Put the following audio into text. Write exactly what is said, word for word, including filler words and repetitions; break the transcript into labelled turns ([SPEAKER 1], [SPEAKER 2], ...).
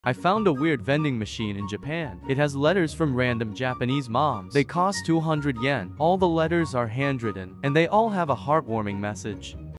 [SPEAKER 1] I found a weird vending machine in Japan. It has letters from random Japanese moms. They cost two hundred yen. All the letters are handwritten, and they all have a heartwarming message.